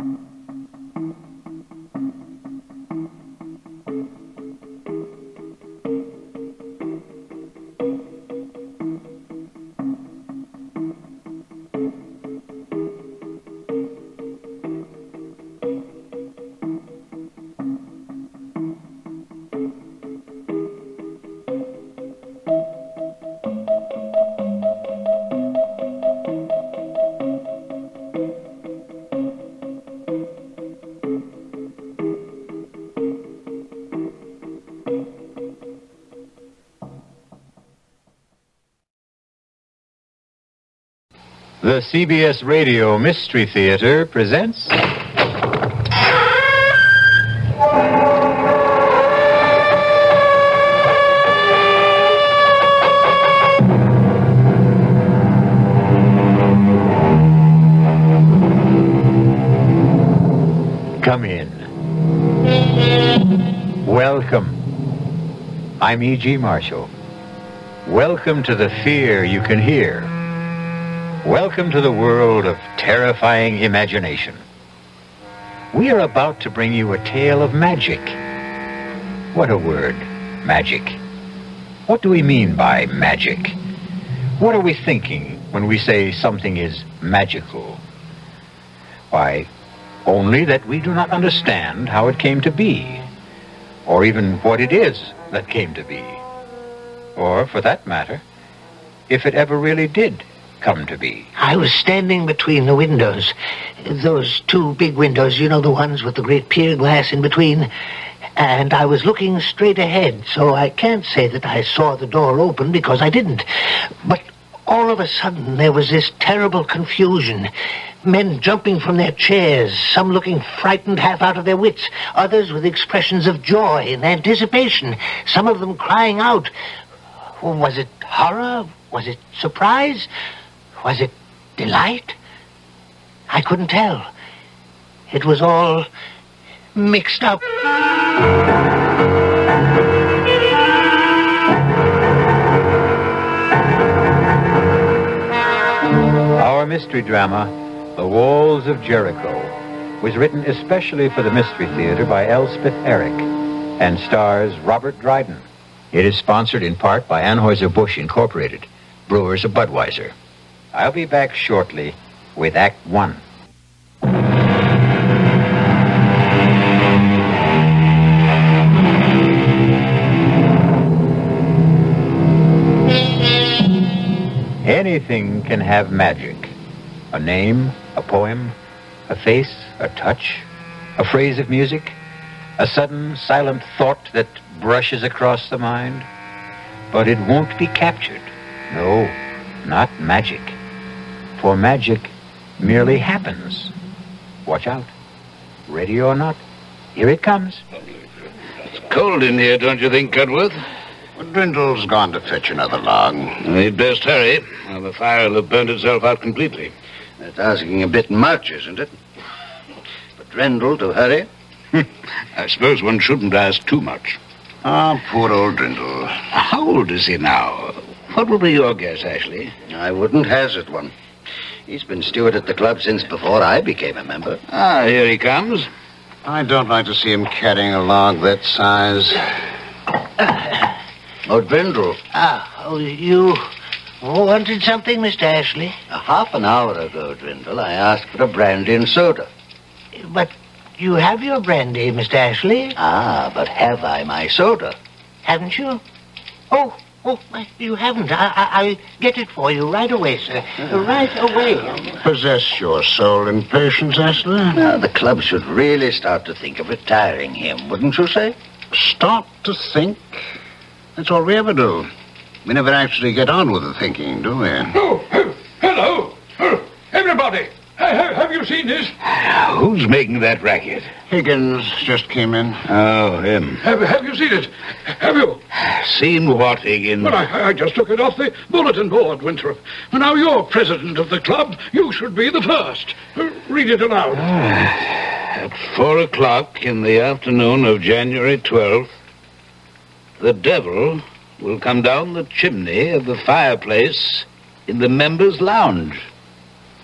The CBS Radio Mystery Theater presents... Come in. Welcome. I'm E.G. Marshall. Welcome to the fear you can hear. Welcome to the world of terrifying imagination. We are about to bring you a tale of magic. What a word, magic. What do we mean by magic? What are we thinking when we say something is magical? Why, only that we do not understand how it came to be, or even what it is that came to be, or, for that matter, if it ever really did come to be. I was standing between the windows. Those two big windows, you know, the ones with the great pier glass in between. And I was looking straight ahead, so I can't say that I saw the door open because I didn't. But all of a sudden, there was this terrible confusion. Men jumping from their chairs, some looking frightened half out of their wits, others with expressions of joy and anticipation, some of them crying out. Was it horror? Was it surprise? Was it delight? I couldn't tell. It was all mixed up. Our mystery drama, The Walls of Jericho, was written especially for the Mystery Theater by Elspeth Eric and stars Robert Dryden. It is sponsored in part by Anheuser-Busch Incorporated, brewers of Budweiser. I'll be back shortly with Act One. Anything can have magic. A name, a poem, a face, a touch, a phrase of music, a sudden silent thought that brushes across the mind. But it won't be captured. No, not magic. For magic merely happens. Watch out. Ready or not, here it comes. It's cold in here, don't you think, Cudworth? Well, Drindle's gone to fetch another log. We'd best hurry, or the fire will have burnt itself out completely. That's asking a bit much, isn't it? For Drindle to hurry? I suppose one shouldn't ask too much. Ah, poor old Drindle. How old is he now? What will be your guess, Ashley? I wouldn't hazard one. He's been steward at the club since before I became a member. Ah, here he comes. I don't like to see him carrying a log that size. Oh, Drindle. You wanted something, Mr. Ashley? Half an hour ago, Drindle, I asked for a brandy and soda. But you have your brandy, Mr. Ashley. Ah, but have I my soda? Haven't you? Oh, you haven't. I'll get it for you right away, sir. Right away. Possess your soul in patience, Ashley. Now, the club should really start to think of retiring him, wouldn't you say? Start to think? That's all we ever do. We never actually get on with the thinking, do we? Oh, hello. Everybody, have you seen this? Who's making that racket? Higgins just came in. Oh, him. Have you seen it? Have you? Seen what, Higgins? Well, I just took it off the bulletin board, Winthrop. Now, you're president of the club. You should be the first. Read it aloud. At 4 o'clock in the afternoon of January 12th, the devil will come down the chimney of the fireplace in the members' lounge.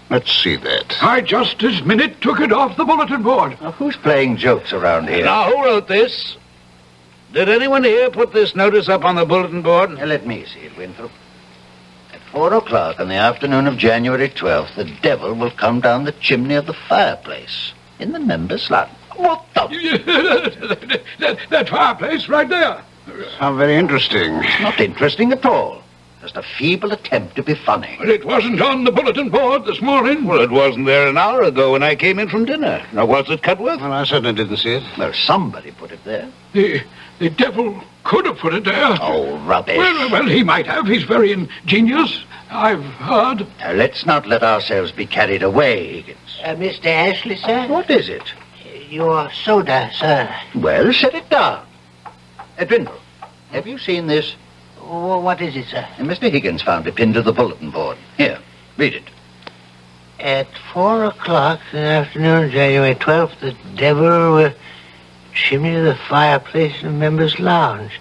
Let's see that. I just this minute took it off the bulletin board. Now, who's playing jokes around here? Now, who wrote this? Did anyone here put this notice up on the bulletin board? Now, let me see it, Winthrop. At 4 o'clock on the afternoon of January 12th, the devil will come down the chimney of the fireplace in the members' lounge. What the? That fireplace right there. How very interesting. Not interesting at all. Just a feeble attempt to be funny. But it wasn't on the bulletin board this morning. Well, it wasn't there an hour ago when I came in from dinner. Now, was it, Cudworth? Well, I certainly didn't see it. Well, somebody put it there. The devil could have put it there. Oh, rubbish. Well, he might have. He's very ingenious, I've heard. Now, let's not let ourselves be carried away, Higgins. Mr. Ashley, sir? What is it? Your soda, sir. Well, set it down. Winthrop, have you seen this? What is it, sir? Mr. Higgins found it pinned to the bulletin board. Here, read it. At 4 o'clock in the afternoon, January 12th, the devil will chimney of the fireplace in the members' lounge.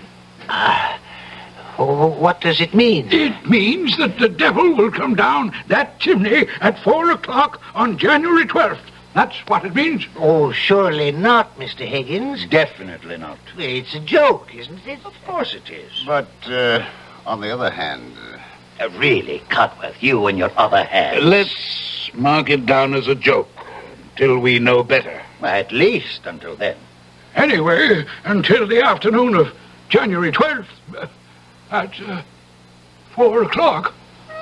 What does it mean? It means that the devil will come down that chimney at 4 o'clock on January 12th. That's what it means. Oh, surely not, Mr. Higgins. Definitely not. It's a joke, isn't it? Of course it is. But, on the other hand... Really, Cudworth, you and your other hand. Let's mark it down as a joke until we know better. Well, at least until then. Anyway, until the afternoon of January 12th at 4 o'clock.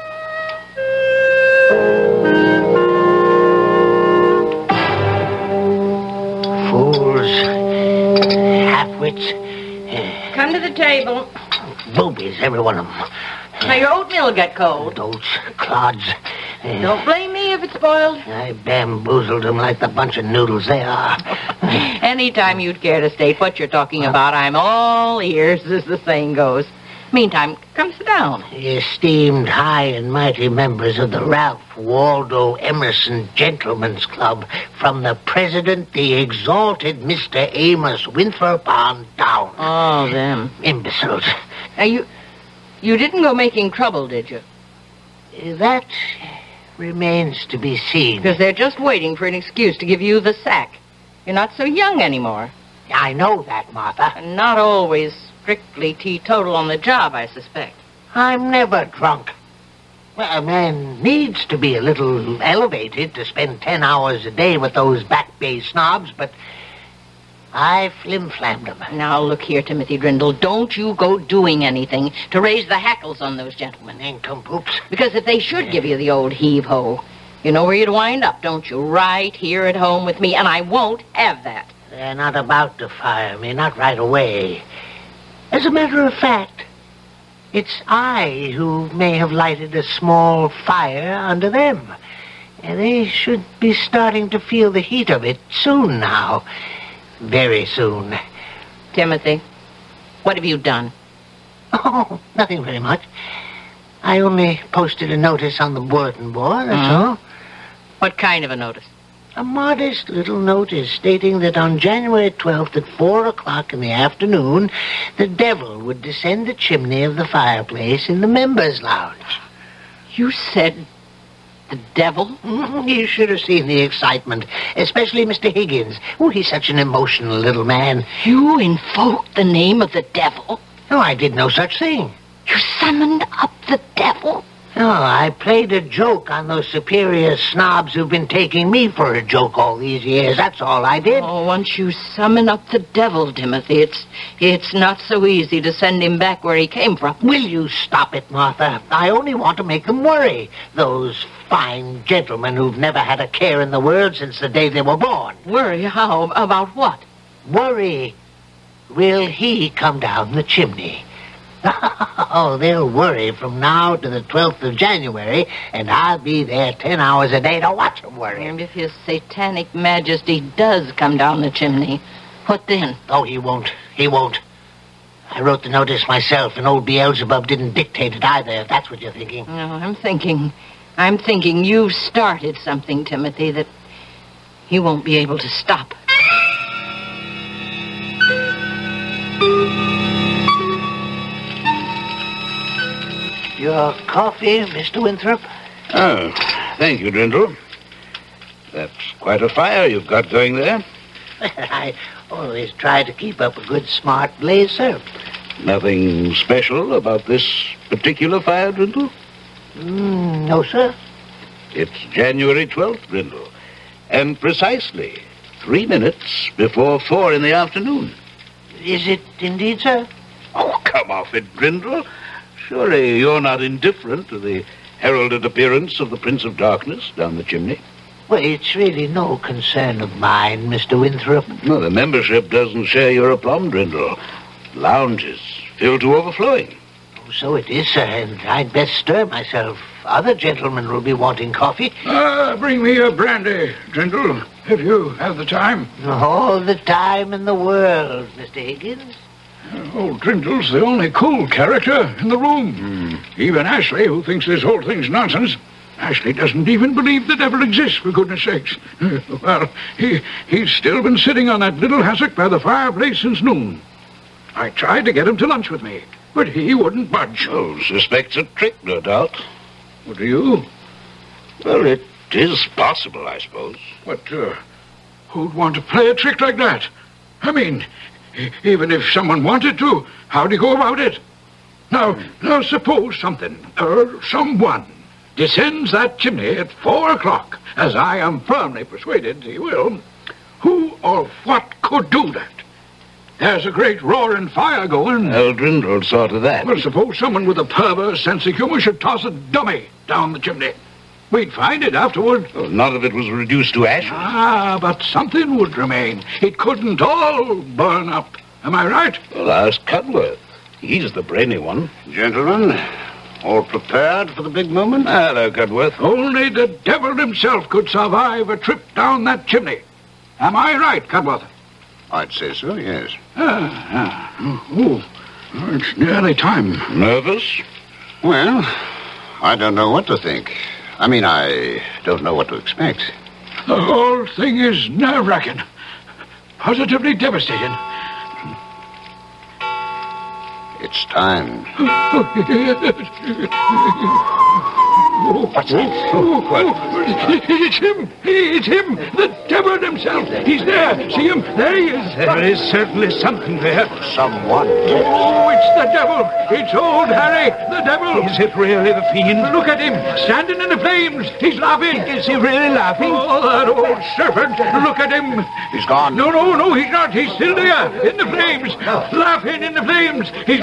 Fools, half-wits, Come to the table. boobies, every one of them. Now, your oatmeal will get cold. Dolts, clods. Don't blame me if it's spoiled. I bamboozled them like the bunch of noodles they are. Anytime you'd care to state what you're talking about, I'm all ears, as the saying goes. Meantime, come sit down. Esteemed high and mighty members of the Ralph Waldo Emerson Gentlemen's Club, from the president, the exalted Mr. Amos Winthrop on down. Oh, them. Imbeciles. Now, you didn't go making trouble, did you? That remains to be seen. Because they're just waiting for an excuse to give you the sack. You're not so young anymore. I know that, Martha. And not always strictly teetotal on the job, I suspect. I'm never drunk. Well, a man needs to be a little elevated to spend 10 hours a day with those Back Bay snobs, but I flim-flammed them. Now, look here, Timothy Drindle. Don't you go doing anything to raise the hackles on those gentlemen. Nincompoops. Because if they should give you the old heave-ho, you know where you'd wind up, don't you? Right here at home with me, and I won't have that. They're not about to fire me, not right away. As a matter of fact, it's I who may have lighted a small fire under them. And they should be starting to feel the heat of it soon now. Very soon. Timothy, what have you done? Oh, nothing very much. I only posted a notice on the bulletin board, that's all. What kind of a notice? A modest little notice stating that on January 12th at 4 o'clock in the afternoon, the devil would descend the chimney of the fireplace in the members' lounge. You said the devil? You should have seen the excitement, especially Mr. Higgins. Oh, he's such an emotional little man. You invoked the name of the devil? No, I did no such thing. You summoned up the devil? No, I played a joke on those superior snobs who've been taking me for a joke all these years. That's all I did. Oh, once you summon up the devil, Timothy, it's not so easy to send him back where he came from. Will you stop it, Martha? I only want to make them worry. Those fine gentlemen who've never had a care in the world since the day they were born. Worry? How? About what? Worry. Will he come down the chimney? Oh, they'll worry from now to the 12th of January, and I'll be there 10 hours a day to watch them worry. And if his satanic majesty does come down the chimney, what then? Oh, he won't. He won't. I wrote the notice myself, and old Beelzebub didn't dictate it either, if that's what you're thinking. No, I'm thinking you started something, Timothy, that he won't be able to stop. Your coffee, Mr. Winthrop? Oh, Thank you, Drindle. That's quite a fire you've got going there. I always try to keep up a good, smart blaze, sir. Nothing special about this particular fire, Drindle? No, sir. It's January 12th, Drindle. And precisely 3 minutes before 4 in the afternoon. Is it indeed, sir? Oh, come off it, Drindle. Surely you're not indifferent to the heralded appearance of the Prince of Darkness down the chimney. Well, it's really no concern of mine, Mr. Winthrop. No, the membership doesn't share your aplomb, Drindle. Lounges filled to overflowing. Oh, so it is, sir, and I'd best stir myself. Other gentlemen will be wanting coffee. Bring me a brandy, Drindle, if you have the time. All the time in the world, Mr. Higgins. Old Drindle's the only cool character in the room. Even Ashley, who thinks this whole thing's nonsense. Ashley doesn't even believe the devil exists, for goodness sakes. Well, he's still been sitting on that little hassock by the fireplace since noon. I tried to get him to lunch with me, but he wouldn't budge. Oh, suspects a trick, no doubt. What do you? Well, it is possible, I suppose. But who'd want to play a trick like that? I mean, even if someone wanted to, how'd he go about it? Now suppose something, or someone, descends that chimney at 4 o'clock, as I am firmly persuaded he will. Who or what could do that? There's a great roaring fire going. Drindle saw to that. Well, suppose someone with a perverse sense of humor should toss a dummy down the chimney. We'd find it afterward. Well, none of it was reduced to ashes. But something would remain. It couldn't all burn up. Am I right? Well, ask Cudworth. He's the brainy one. Gentlemen, all prepared for the big moment? Hello, Cudworth. Only the devil himself could survive a trip down that chimney. Am I right, Cudworth? I'd say so, yes. It's nearly time. Nervous? Well, I don't know what to think. I mean, I don't know what to expect. The whole thing is nerve-wracking. Positively devastating. It's time. What's that? It's him! It's him! The devil himself! He's there! See him? There he is! There is certainly something there. Someone. Oh, it's the devil! It's old Harry, the devil! Is it really the fiend? Look at him, standing in the flames! He's laughing! Is he really laughing? Oh, that old serpent! Look at him! He's gone. No, he's not! He's still there, in the flames! Laughing in the flames! He's...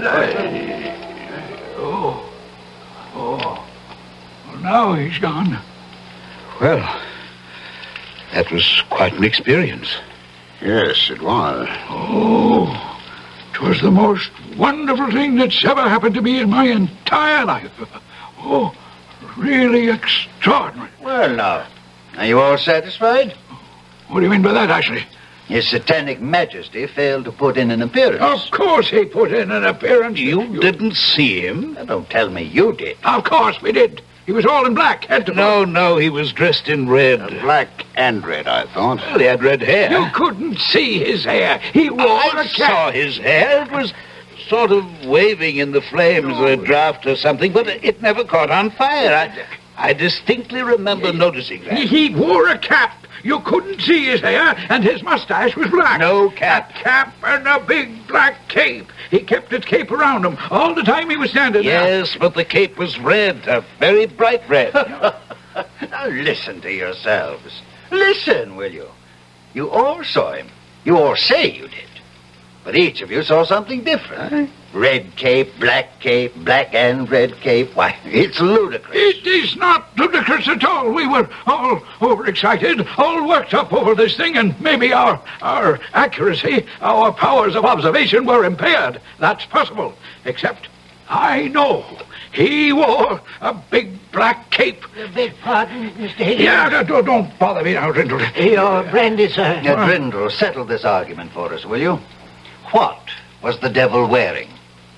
Now he's gone. Well, that was quite an experience. Yes, it was. Oh, 'twas the most wonderful thing that's ever happened to me in my entire life. Oh, really extraordinary. Well, now, are you all satisfied? What do you mean by that, Ashley? His Satanic Majesty failed to put in an appearance. Of course he put in an appearance. You didn't see him? Now, don't tell me you did. Of course we did. He was all in black, head to toe. No, he was dressed in red. Black and red, I thought. Well, he had red hair. You couldn't see his hair. He wore I a saw cap. his hair. It was sort of waving in the flames, a draft or something, but it never caught on fire. I distinctly remember noticing that. He wore a cap. You couldn't see his hair, and his mustache was black. No cap. A cap and a big black cape. He kept his cape around him all the time he was standing there. Yes, but the cape was red, a very bright red. Now listen to yourselves. Listen, will you? You all saw him. You all say you did. But each of you saw something different. Huh? Red cape, black and red cape. Why, it's ludicrous. It is not ludicrous at all. We were all overexcited, all worked up over this thing, and maybe our accuracy, our powers of observation were impaired. That's possible. Except, I know he wore a big black cape. Beg pardon, Mr. Higgins. Yeah, don't bother me now, Drindle. Your brandy, sir. Now, Drindle, settle this argument for us, will you? What was the devil wearing?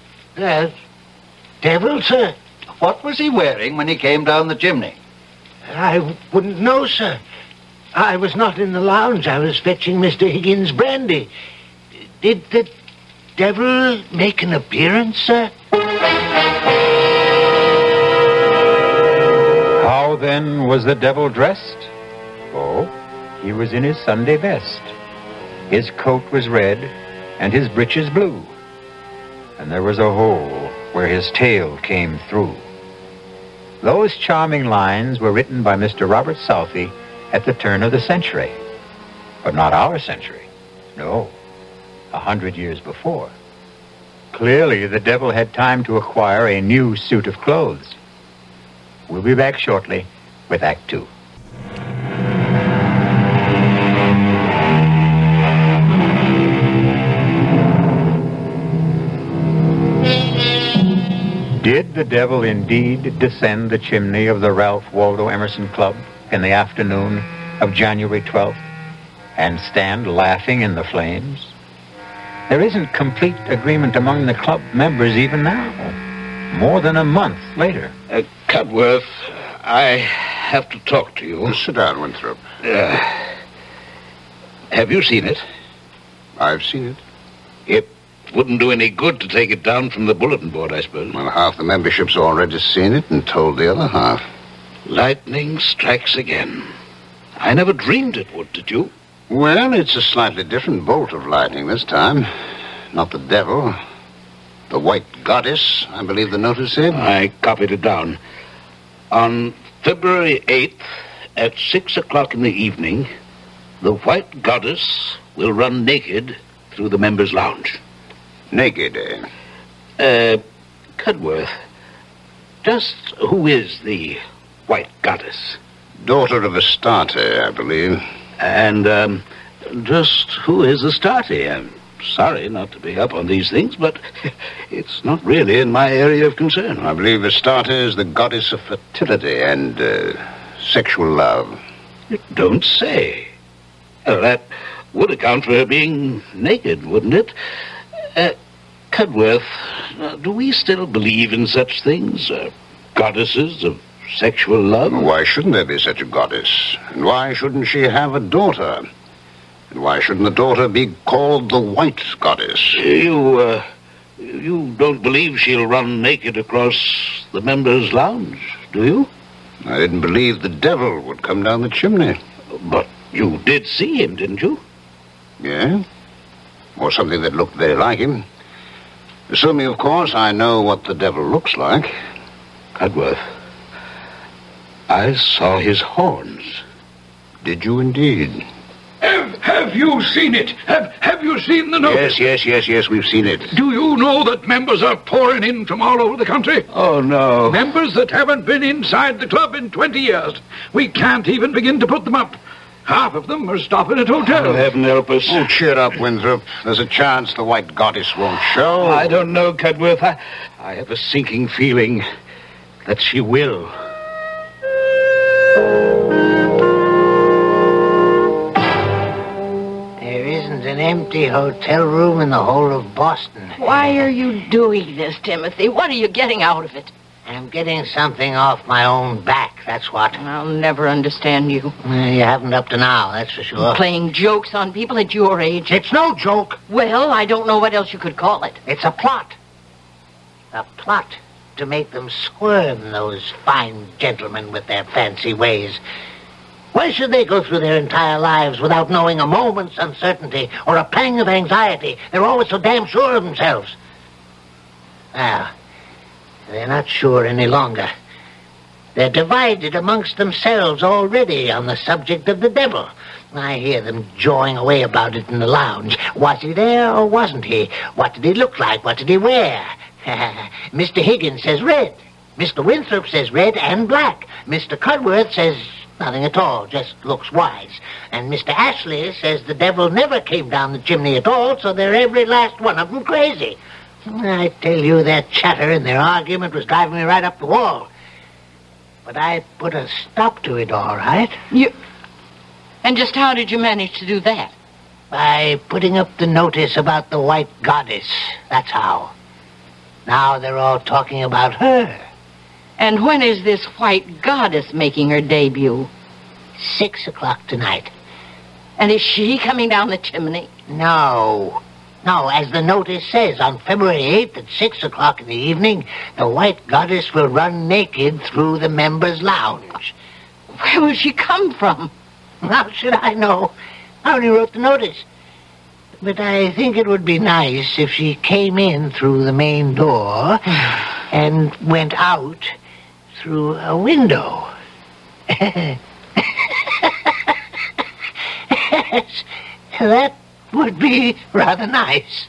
Devil, sir? What was he wearing when he came down the chimney? I wouldn't know, sir. I was not in the lounge. I was fetching Mr. Higgins' brandy. Did the devil make an appearance, sir? How then was the devil dressed? Oh, he was in his Sunday best. His coat was red and his breeches blue, and there was a hole where his tail came through. Those charming lines were written by Mr. Robert Southey at the turn of the century. But not our century. No, 100 years before. Clearly, the devil had time to acquire a new suit of clothes. We'll be back shortly with Act Two. Did the devil indeed descend the chimney of the Ralph Waldo Emerson Club in the afternoon of January 12th and stand laughing in the flames? There isn't complete agreement among the club members even now, more than a month later. Cudworth, I have to talk to you. Sit down, Winthrop. Have you seen it? I've seen it. It wouldn't do any good to take it down from the bulletin board, I suppose. Well, half the membership's already seen it and told the other half. Lightning strikes again. I never dreamed it would, did you? Well, it's a slightly different bolt of lightning this time. Not the devil. The White Goddess, I believe the notice said. I copied it down. On February 8th at 6 o'clock in the evening, the White Goddess will run naked through the members' lounge. Naked, eh? Cudworth, just who is the White Goddess? Daughter of Astarte, I believe. And, just who is Astarte? I'm sorry not to be up on these things, but it's not really in my area of concern. I believe Astarte is the goddess of fertility and, sexual love. You don't say. Well, that would account for her being naked, wouldn't it? Cudworth, do we still believe in such things? Goddesses of sexual love? Why shouldn't there be such a goddess? And why shouldn't she have a daughter? And why shouldn't the daughter be called the White Goddess? You don't believe she'll run naked across the members' lounge, do you? I didn't believe the devil would come down the chimney. But you did see him, didn't you? Yeah? Or something that looked very like him. Assuming, of course, I know what the devil looks like. Cudworth, I saw his horns. Did you indeed? Have you seen it? Have you seen the notice? Yes, we've seen it. Do you know that members are pouring in from all over the country? Oh, no. Members that haven't been inside the club in 20 years. We can't even begin to put them up. Half of them are stopping at hotels. Oh, heaven help us. Oh, cheer up, Winthrop. There's a chance the White Goddess won't show. I don't know, Cudworth. I have a sinking feeling that she will. There isn't an empty hotel room in the whole of Boston. Why are you doing this, Timothy? What are you getting out of it? I'm getting something off my own back, that's what. I'll never understand you. You haven't up to now, that's for sure. Playing jokes on people at your age. It's no joke. Well, I don't know what else you could call it. It's a plot. A plot to make them squirm, those fine gentlemen with their fancy ways. Why should they go through their entire lives without knowing a moment's uncertainty or a pang of anxiety? They're always so damn sure of themselves. Well, they're not sure any longer. They're divided amongst themselves already on the subject of the devil. I hear them jawing away about it in the lounge. Was he there or wasn't he? What did he look like? What did he wear? Mr. Higgins says red. Mr. Winthrop says red and black. Mr. Cudworth says nothing at all, just looks wise. And Mr. Ashley says the devil never came down the chimney at all, so they're every last one of them crazy. I tell you, their chatter and their argument was driving me right up the wall. But I put a stop to it, all right. And just how did you manage to do that? By putting up the notice about the White Goddess. That's how. Now they're all talking about her. And when is this White Goddess making her debut? 6 o'clock tonight. And is she coming down the chimney? No, as the notice says, on February 8th at 6 o'clock in the evening, the White Goddess will run naked through the members' lounge. Where will she come from? How should I know? I only wrote the notice. But I think it would be nice if she came in through the main door and went out through a window. Yes, that would be rather nice.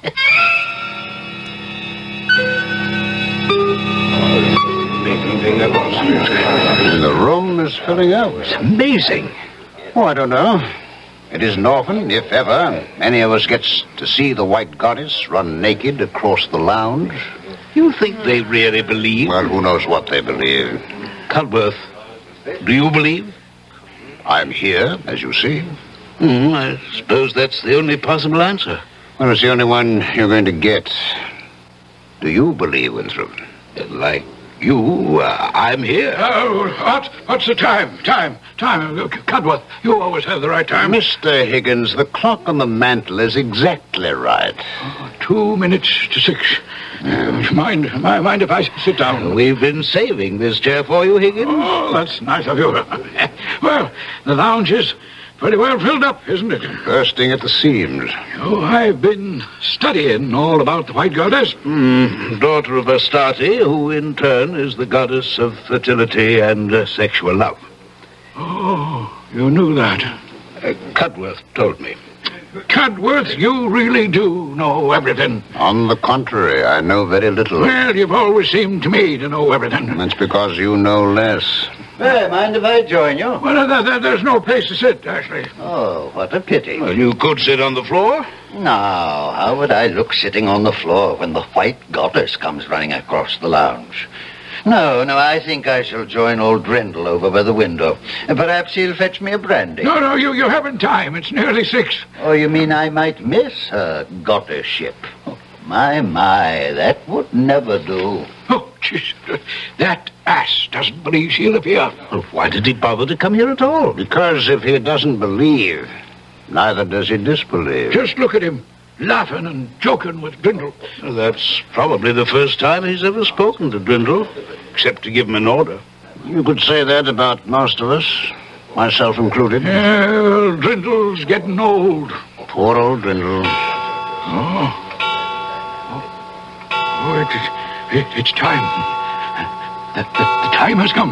The room is filling up. It's amazing. Oh, I don't know. It isn't often, if ever, any of us gets to see the White Goddess run naked across the lounge. You think they really believe? Well, who knows what they believe. Cudworth, do you believe? I'm here, as you see. I suppose that's the only possible answer. Well, it's the only one you're going to get. Do you believe, Winthrop? Like you, I'm here. What's the time? Time. Cudworth, you always have the right time. Mr. Higgins, the clock on the mantel is exactly right. 2 minutes to 6. Mind if I sit down? We've been saving this chair for you, Higgins. Oh, that's nice of you. Well, the lounge is pretty well filled up, isn't it? Bursting at the seams. Oh, I've been studying all about the White Goddess. Daughter of Astarte, who in turn is the goddess of fertility and sexual love. Oh, you knew that. Cudworth told me. Cudworth, you really do know everything. On the contrary, I know very little. Well, you've always seemed to me to know everything. That's because you know less. Hey, mind if I join you? Well, there's no place to sit, Ashley. Oh, what a pity. Well, you could sit on the floor. Now, how would I look sitting on the floor when the White Goddess comes running across the lounge? No, I think I shall join old Drindle over by the window. Perhaps he'll fetch me a brandy. No, you haven't time. It's nearly 6. Oh, you mean I might miss her goddess-ship? Oh, my, that would never do. Oh, jeez. That ass doesn't believe she'll appear. Well, why did he bother to come here at all? Because if he doesn't believe, neither does he disbelieve. Just look at him, laughing and joking with Drindle. Well, that's probably the first time he's ever spoken to Drindle, except to give him an order. You could say that about most of us, myself included. Well, Drindle's getting old. Poor old Drindle. It's time. The time has come.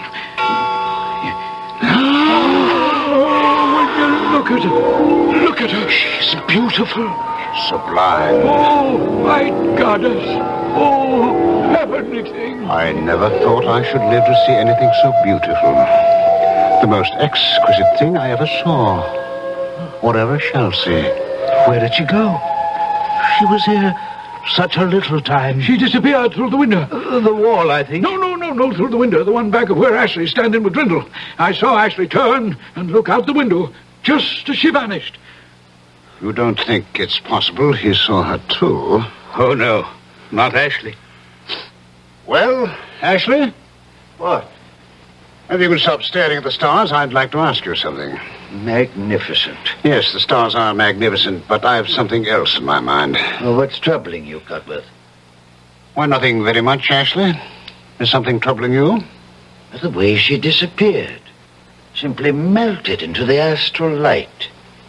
Oh, look at her. Look at her. She's beautiful. Sublime. Oh, White Goddess. Oh, heavenly thing. I never thought I should live to see anything so beautiful. The most exquisite thing I ever saw, or ever shall see. Where did she go? She was here such a little time. She disappeared through the window. The wall, I think. No, through the window. The one back of where Ashley's standing with Drindle. I saw Ashley turn and look out the window just as she vanished. You don't think it's possible he saw her too? Oh, no. Not Ashley. Well, Ashley? What? If you could stop staring at the stars, I'd like to ask you something. Magnificent. Yes, the stars are magnificent, but I have something else in my mind. Well, what's troubling you, Cudworth? Why, nothing very much, Ashley. Is something troubling you? The way she disappeared. Simply melted into the astral light.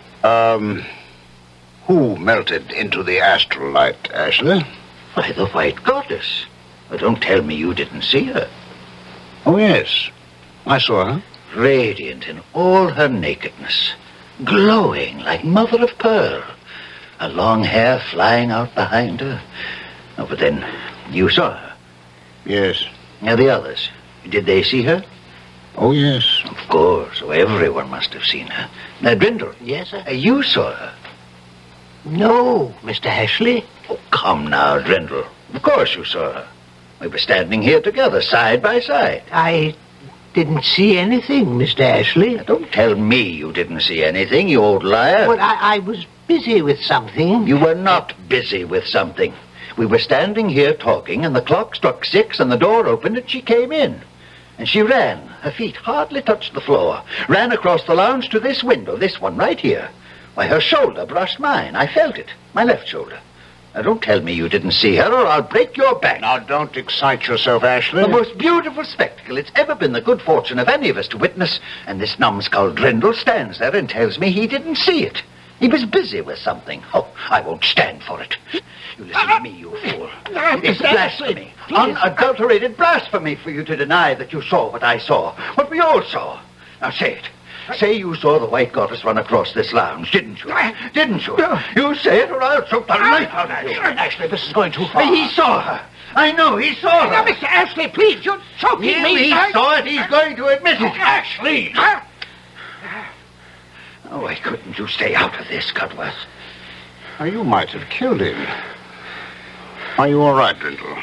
Who melted into the astral light, Ashley? Why, the White Goddess. Well, don't tell me you didn't see her. Oh, yes. I saw her. Radiant in all her nakedness. Glowing like mother of pearl. Her long hair flying out behind her. Oh, but then, you saw her. Yes. Now, the others, did they see her? Oh, yes. Of course. Oh, everyone must have seen her. Now, Drindle. Yes, sir? You saw her. No, Mr. Ashley. Oh, come now, Drindle. Of course you saw her. We were standing here together, side by side. I didn't see anything, Mr. Ashley. Now, don't tell me you didn't see anything, you old liar. But I was busy with something. You were not busy with something. We were standing here talking, and the clock struck 6, and the door opened, and she came in. And she ran. Her feet hardly touched the floor. Ran across the lounge to this window, this one right here. Why, her shoulder brushed mine. I felt it. My left shoulder. Now, don't tell me you didn't see her, or I'll break your back. Now, don't excite yourself, Ashley. The most beautiful spectacle it's ever been the good fortune of any of us to witness, and this numbskull Drindle stands there and tells me he didn't see it. He was busy with something. Oh, I won't stand for it. You listen to me, you fool. It's blasphemy. Unadulterated blasphemy for you to deny that you saw what I saw. What we all saw. Now, say it. Say you saw the white goddess run across this lounge, didn't you? Didn't you? You say it, or I'll choke the life out of you. Ashley, this is going too far. He saw her. I know, he saw her. Now, Mr. Ashley, please, you're choking me. He saw it. He's going to admit it. Ashley! Oh, why couldn't you stay out of this, Cudworth? Now, you might have killed him. Are you all right, Drindle?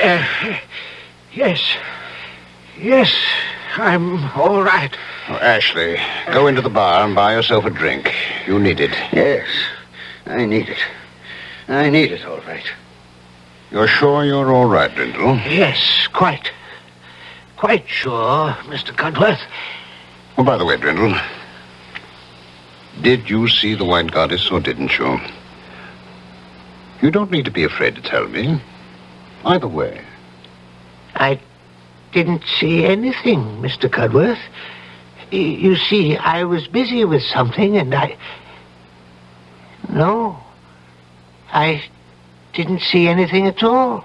Yes. Yes, I'm all right. Oh, Ashley, go into the bar and buy yourself a drink. You need it. Yes, I need it. I need it, all right. You're sure you're all right, Drindle? Yes, quite sure, Mr. Cudworth. Oh, by the way, Drindle, did you see the white goddess or didn't you? You don't need to be afraid to tell me. Either way. I didn't see anything, Mr. Cudworth. You see, I was busy with something, and No, I didn't see anything at all.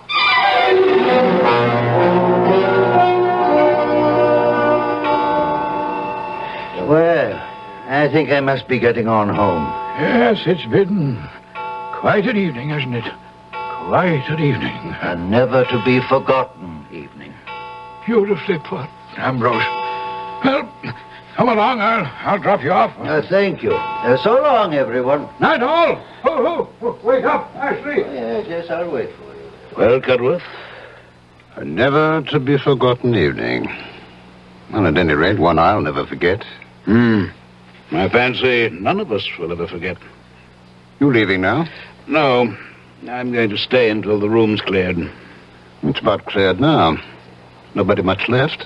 Well, I think I must be getting on home. Yes, it's been quite an evening, hasn't it? Quite an evening. A never-to-be-forgotten evening. Beautifully put, Ambrose. Well, come along. I'll drop you off. Thank you. So long, everyone. Nightfall! Wake up, Ashley. Yes, I'll wait for you. Well, Cudworth? A never-to-be-forgotten evening. Well, at any rate, one I'll never forget. I fancy none of us will ever forget. You leaving now? No, I'm going to stay until the room's cleared. It's about cleared now. Nobody much left?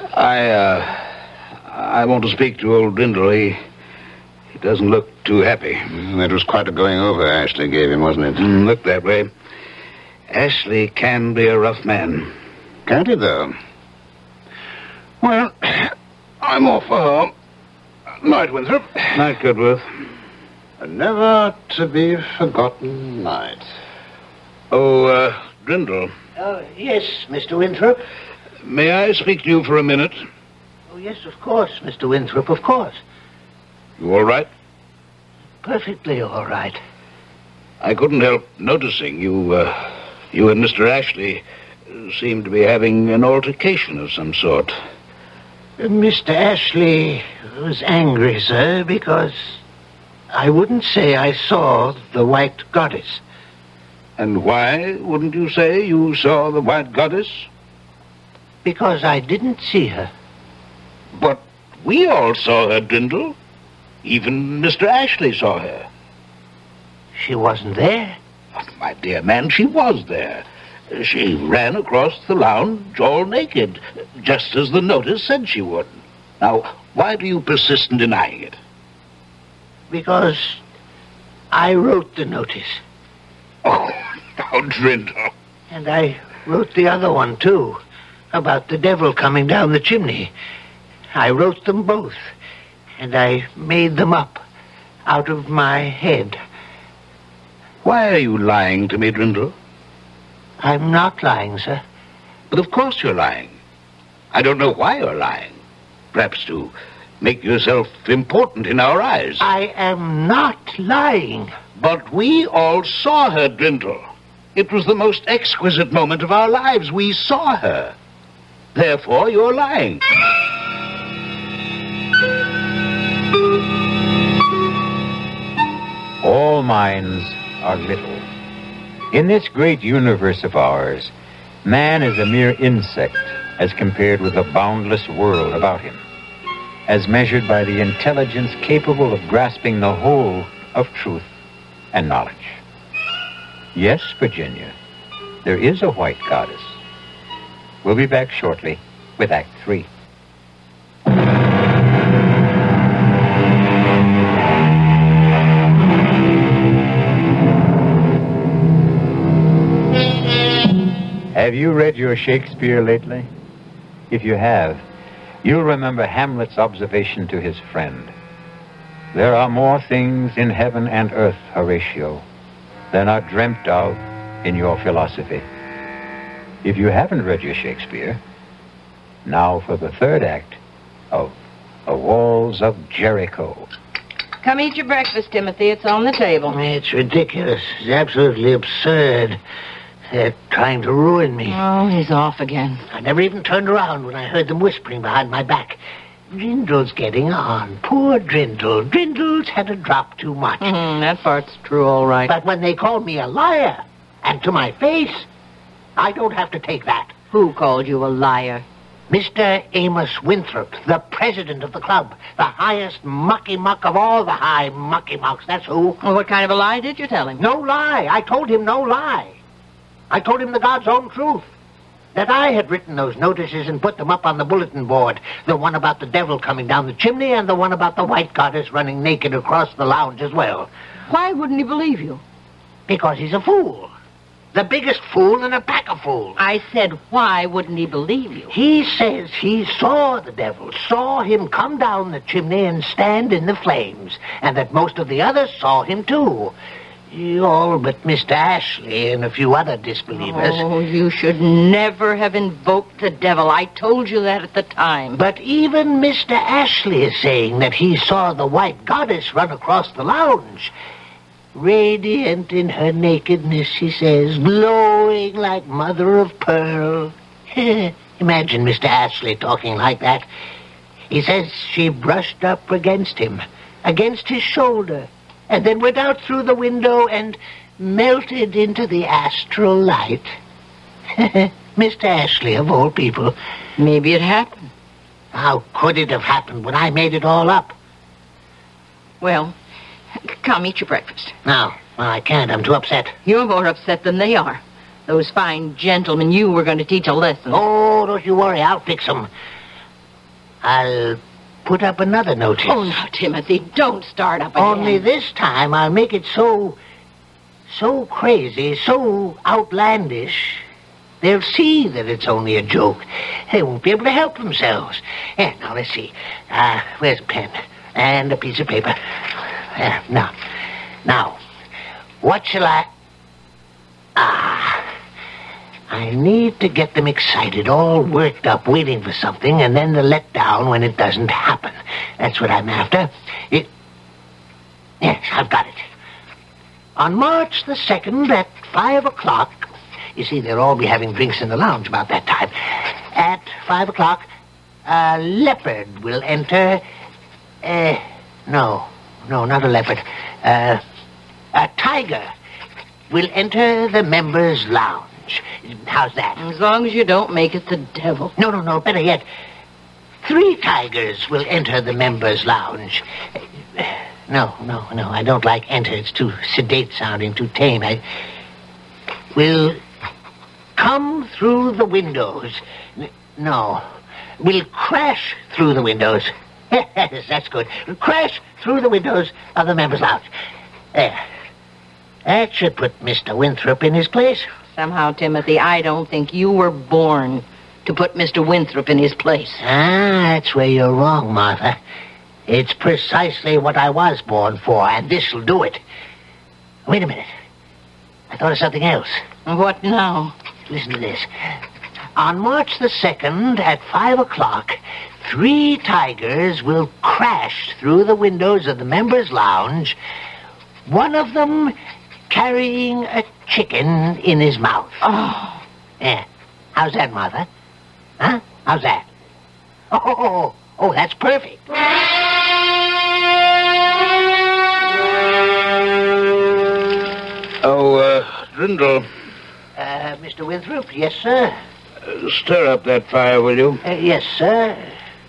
I want to speak to old Drindle. He doesn't look too happy. That was quite a going over Ashley gave him, wasn't it? Looked that way. Ashley can be a rough man. Can't he, though? Well, I'm off for home. Night, Winthrop. Night, Cudworth. A never-to-be-forgotten night. Oh, Drindle. Yes, Mr. Winthrop. May I speak to you for a minute? Oh, yes, of course, Mr. Winthrop, of course. You all right? Perfectly all right. I couldn't help noticing you and Mr. Ashley seem to be having an altercation of some sort. Mr. Ashley was angry, sir, because I wouldn't say I saw the white goddess. And why wouldn't you say you saw the white goddess? Because I didn't see her. But we all saw her, Drindle. Even Mr. Ashley saw her. She wasn't there. But, my dear man, she was there. She ran across the lounge all naked, just as the notice said she would. Now, why do you persist in denying it? Because I wrote the notice. Oh, now, Drindle. And I wrote the other one, too, about the devil coming down the chimney. I wrote them both, and I made them up out of my head. Why are you lying to me, Drindle? I'm not lying, sir. But of course you're lying. I don't know why you're lying. Perhaps to make yourself important in our eyes. I am not lying. But we all saw her, Drindle. It was the most exquisite moment of our lives. We saw her. Therefore, you're lying. All minds are little. In this great universe of ours, man is a mere insect as compared with the boundless world about him, as measured by the intelligence capable of grasping the whole of truth and knowledge. Yes, Virginia, there is a white goddess. We'll be back shortly with Act 3. you read your Shakespeare lately? If you have, you'll remember Hamlet's observation to his friend. There are more things in heaven and earth, Horatio, than are dreamt of in your philosophy. If you haven't read your Shakespeare, now for the third act of The Walls of Jericho. Come eat your breakfast, Timothy. It's on the table. It's ridiculous. It's absolutely absurd. They're trying to ruin me. Oh, he's off again. I never even turned around when I heard them whispering behind my back. Drindle's getting on. Poor Drindle. Drindle's had a drop too much. That part's true, all right. But when they called me a liar, and to my face, I don't have to take that. Who called you a liar? Mr. Amos Winthrop, the president of the club. The highest mucky-muck of all the high mucky-mucks, that's who. Well, what kind of a lie did you tell him? No lie. I told him no lie. I told him the God's own truth. That I had written those notices and put them up on the bulletin board. The one about the devil coming down the chimney and the one about the white goddess running naked across the lounge as well. Why wouldn't he believe you? Because he's a fool. The biggest fool in a pack of fools. I said, why wouldn't he believe you? He says he saw the devil, saw him come down the chimney and stand in the flames, and that most of the others saw him too. All but Mr. Ashley and a few other disbelievers. Oh, you should never have invoked the devil. I told you that at the time. But even Mr. Ashley is saying that he saw the white goddess run across the lounge. Radiant in her nakedness, he says, glowing like mother of pearl. Imagine Mr. Ashley talking like that. He says she brushed up against him, against his shoulder, and then went out through the window and melted into the astral light. Mr. Ashley, of all people. Maybe it happened. How could it have happened when I made it all up? Well, come eat your breakfast. No, well, I can't. I'm too upset. You're more upset than they are. Those fine gentlemen you were going to teach a lesson. Oh, don't you worry. I'll fix them. I'll put up another notice. Oh, now, Timothy, don't start up again. Only this time I'll make it so crazy, so outlandish, they'll see that it's only a joke. They won't be able to help themselves. Yeah, now, let's see. Where's a pen? And a piece of paper. Now, what shall I... I need to get them excited, all worked up, waiting for something, and then to let down when it doesn't happen. That's what I'm after. Yes, I've got it. On March the 2nd at 5 o'clock, you see, they'll all be having drinks in the lounge about that time. At 5 o'clock, a leopard will enter... No, not a leopard. A tiger will enter the members' lounge. How's that? As long as you don't make it the devil. No, better yet. 3 tigers will enter the members' lounge. No, I don't like enter. It's too sedate sounding, too tame. I will come through the windows. No, we'll crash through the windows. Yes, that's good. Crash through the windows of the members' lounge. There. That should put Mr. Winthrop in his place. Somehow, Timothy, I don't think you were born to put Mr. Winthrop in his place. That's where you're wrong, Martha. It's precisely what I was born for, and this'll do it. Wait a minute. I thought of something else. What now? Listen to this. On March the 2nd at 5 o'clock, 3 tigers will crash through the windows of the members' lounge, one of them carrying a chicken in his mouth. Oh. Yeah. How's that, Martha? Huh? How's that? Oh, that's perfect. Drindle. Mr. Winthrop, yes, sir? Stir up that fire, will you? Yes, sir.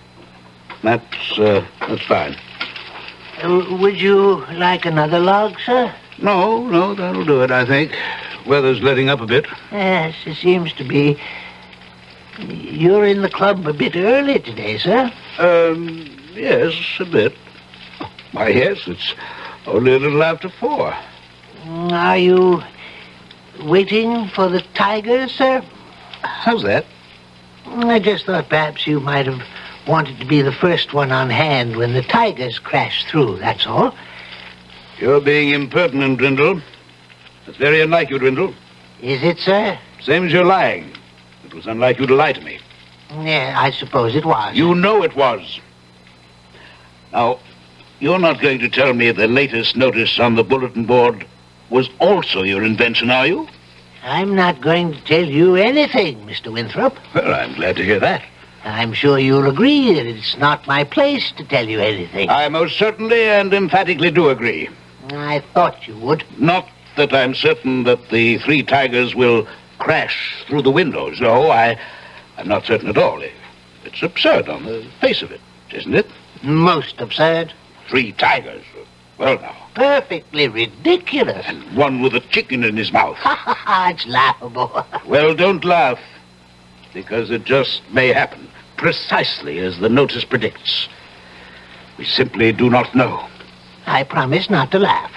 That's fine. Would you like another log, sir? No, that'll do it, I think. Weather's letting up a bit. Yes, it seems to be. You're in the club a bit early today, sir. Yes, a bit. Why, yes, it's only a little after 4. Are you waiting for the tigers, sir? How's that? I just thought perhaps you might have wanted to be the first one on hand when the tigers crashed through, that's all. You're being impertinent, Drindle. That's very unlike you, Drindle. Is it, sir? Same as you're lying. It was unlike you to lie to me. Yeah, I suppose it was. You know it was. Now, you're not going to tell me the latest notice on the bulletin board was also your invention, are you? I'm not going to tell you anything, Mr. Winthrop. Well, I'm glad to hear that. I'm sure you'll agree that it's not my place to tell you anything. I most certainly and emphatically do agree. I thought you would. Not that I'm certain that the 3 tigers will crash through the windows. No, I'm not certain at all. It's absurd on the face of it, isn't it? Most absurd. 3 tigers. Well, now. Perfectly ridiculous. And one with a chicken in his mouth. It's laughable. Well, don't laugh, because it just may happen, precisely as the notice predicts. We simply do not know. I promise not to laugh.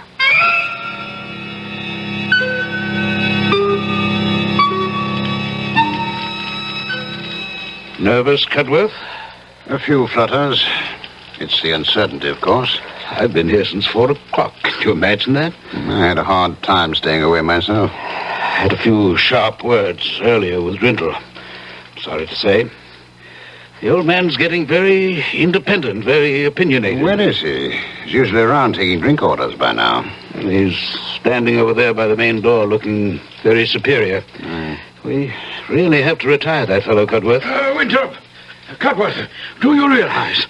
Nervous, Cudworth? A few flutters. It's the uncertainty, of course. I've been here since 4 o'clock. Can you imagine that? I had a hard time staying away myself. I had a few sharp words earlier with Drindle. Sorry to say. The old man's getting very independent, very opinionated. Where is he? He's usually around taking drink orders by now. He's standing over there by the main door looking very superior. We really have to retire that fellow, Cudworth. Winthrop, Cudworth, do you realize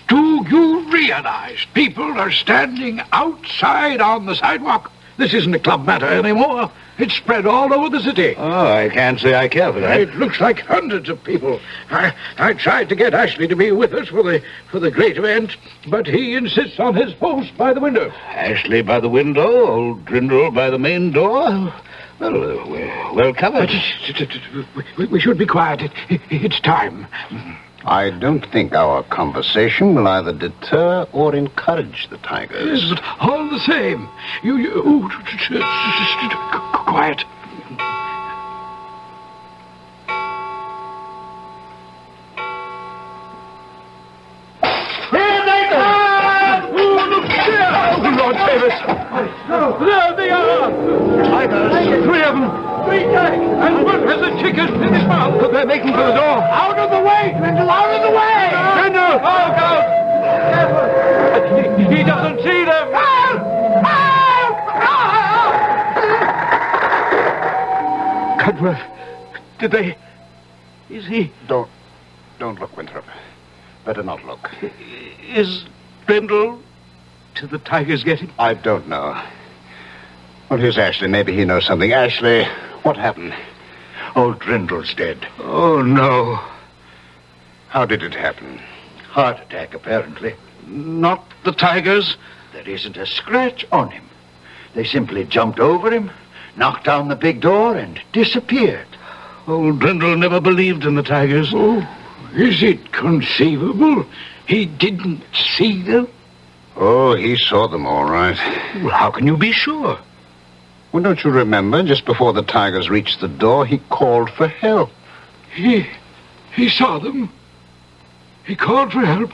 people are standing outside on the sidewalk? This isn't a club matter anymore. It's spread all over the city. Oh, I can't say I care for that. It looks like hundreds of people. I tried to get Ashley to be with us for the great event, but he insists on his post by the window. Ashley by the window, old Drindle by the main door. Well, we're well covered. We should be quiet. It's time. I don't think our conversation will either deter or encourage the tigers. Yes, but all the same, you quiet. Here they come! Look there! Lord save us! There they are! Tigers, 3 of them. 3 tigers! And one has a chicken in his mouth. But they're making for the door. Out of the way, Grendel! Out of the way! Grendel! Look out! He doesn't see them. Help! Help! Cudworth, did they... Is he... Don't look, Winthrop. Better not look. Is Grendel... Did the tigers get him? I don't know. Well, here's Ashley. Maybe he knows something. Ashley, what happened? Old Drendel's dead. Oh, no. How did it happen? Heart attack, apparently. Not the tigers? There isn't a scratch on him. They simply jumped over him, knocked down the big door, and disappeared. Old Drindle never believed in the tigers. Oh, is it conceivable he didn't see them? Oh, he saw them all right. Well, how can you be sure? Well, don't you remember, just before the tigers reached the door, he called for help. He saw them. He called for help.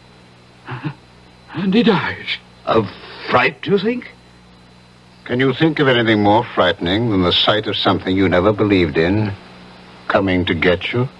And he dies. Of fright, do you think? Can you think of anything more frightening than the sight of something you never believed in coming to get you?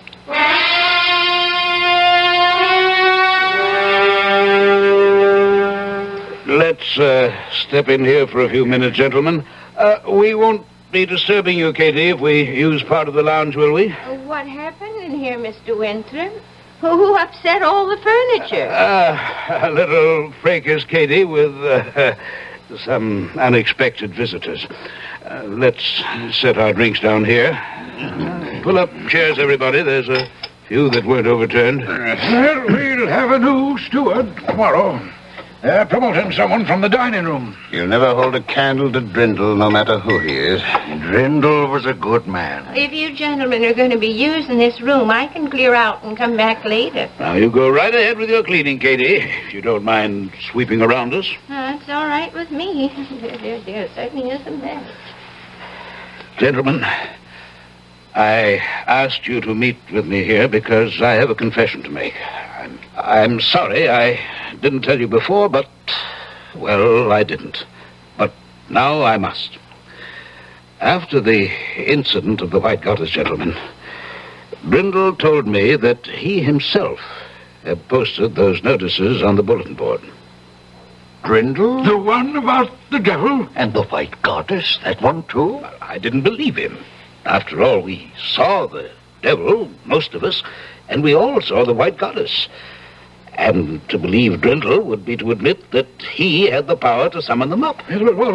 Let's step in here for a few minutes, gentlemen. We won't be disturbing you, Katie, if we use part of the lounge, will we? What happened in here, Mr. Winthrop? Who upset all the furniture? A little fracas, Katie, with some unexpected visitors. Let's set our drinks down here. Pull up chairs, everybody. There's a few that weren't overturned. Well, we'll have a new steward tomorrow. They're promoting someone from the dining room. You'll never hold a candle to Drindle, no matter who he is. Drindle was a good man. If you gentlemen are going to be using this room, I can clear out and come back later. Now, you go right ahead with your cleaning, Katie, if you don't mind sweeping around us. It's all right with me. There certainly is a mess. Gentlemen, I asked you to meet with me here because I have a confession to make. I'm sorry I didn't tell you before, but, well, I didn't. But now I must. After the incident of the White Goddess, gentlemen, Brindle told me that he himself had posted those notices on the bulletin board. Brindle? The one about the devil? And the White Goddess, that one too? I didn't believe him. After all, we saw the devil, most of us, and we all saw the White Goddess. And to believe Brindle would be to admit that he had the power to summon them up.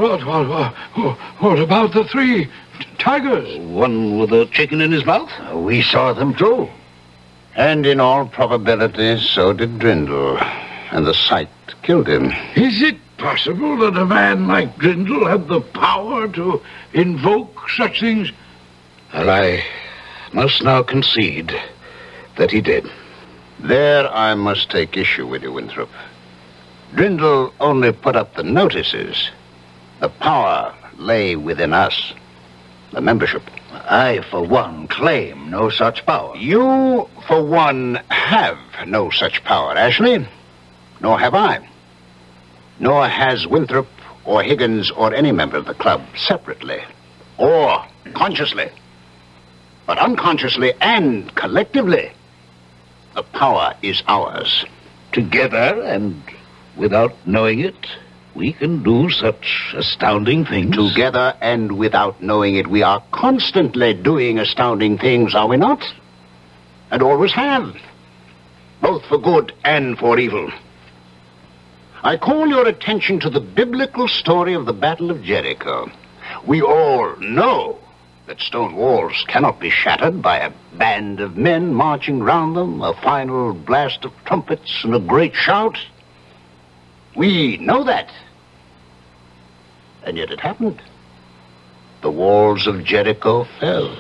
What about the three tigers? One with a chicken in his mouth? We saw them too. And in all probability, so did Brindle. And the sight killed him. Is it possible that a man like Brindle had the power to invoke such things? Well, I must now concede that he did. There I must take issue with you, Winthrop. Brindle only put up the notices. The power lay within us, the membership. I, for one, claim no such power. You, for one, have no such power, Ashley. Nor have I. Nor has Winthrop or Higgins or any member of the club separately or consciously. But unconsciously and collectively, the power is ours. Together and without knowing it, we can do such astounding things. Together and without knowing it, we are constantly doing astounding things, are we not? And always have. Both for good and for evil. I call your attention to the biblical story of the Battle of Jericho. We all know that stone walls cannot be shattered by a band of men marching round them, a final blast of trumpets and a great shout. We know that. And yet it happened. The walls of Jericho fell.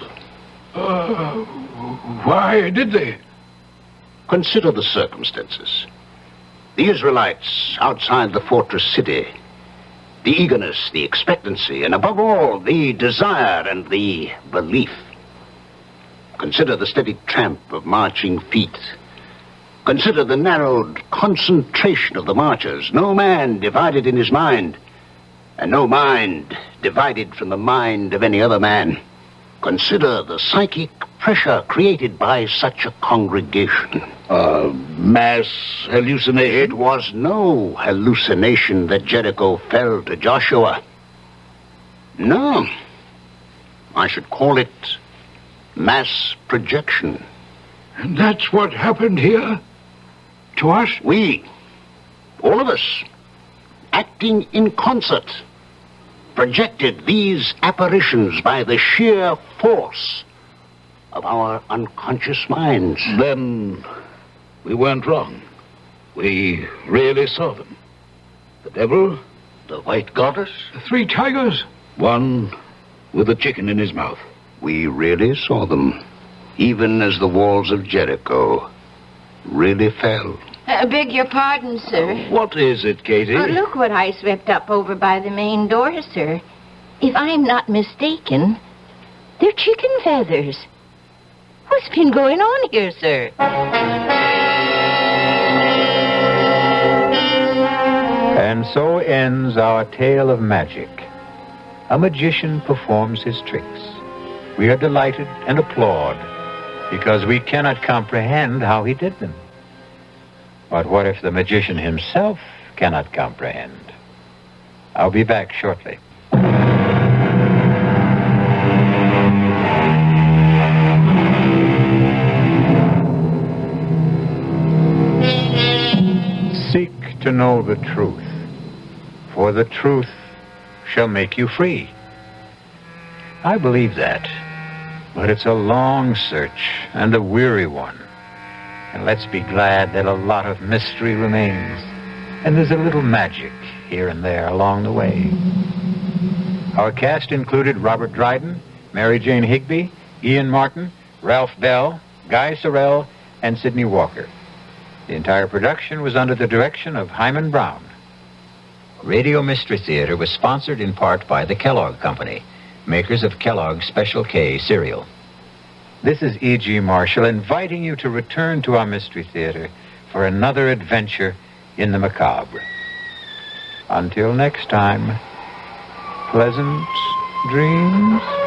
Why did they? Consider the circumstances. The Israelites outside the fortress city, the eagerness, the expectancy, and above all, the desire and the belief. Consider the steady tramp of marching feet. Consider the narrowed concentration of the marchers. No man divided in his mind, and no mind divided from the mind of any other man. Consider the psychic pressure created by such a congregation. Mass hallucination? It was no hallucination that Jericho fell to Joshua. No. I should call it mass projection. And that's what happened here? To us? We, all of us, acting in concert, projected these apparitions by the sheer force of our unconscious minds. Then we weren't wrong. We really saw them. The devil, The White Goddess? The three tigers? one with a chicken in his mouth. We really saw them, even as the walls of Jericho really fell. Beg your pardon, sir. What is it, Katie? Oh, look what I swept up over by the main door, sir. If I'm not mistaken, they're chicken feathers. What's been going on here, sir? And so ends our tale of magic. A magician performs his tricks. We are delighted and applaud because we cannot comprehend how he did them. But what if the magician himself cannot comprehend? I'll be back shortly. Seek to know the truth, for the truth shall make you free. I believe that, but it's a long search and a weary one. And let's be glad that a lot of mystery remains, and there's a little magic here and there along the way. Our cast included Robert Dryden, Mary Jane Higby, Ian Martin, Ralph Bell, Guy Sorrell, and Sidney Walker. The entire production was under the direction of Hyman Brown. Radio Mystery Theater was sponsored in part by the Kellogg Company, makers of Kellogg's Special K cereal. This is E.G. Marshall inviting you to return to our Mystery Theater for another adventure in the macabre. Until next time, pleasant dreams.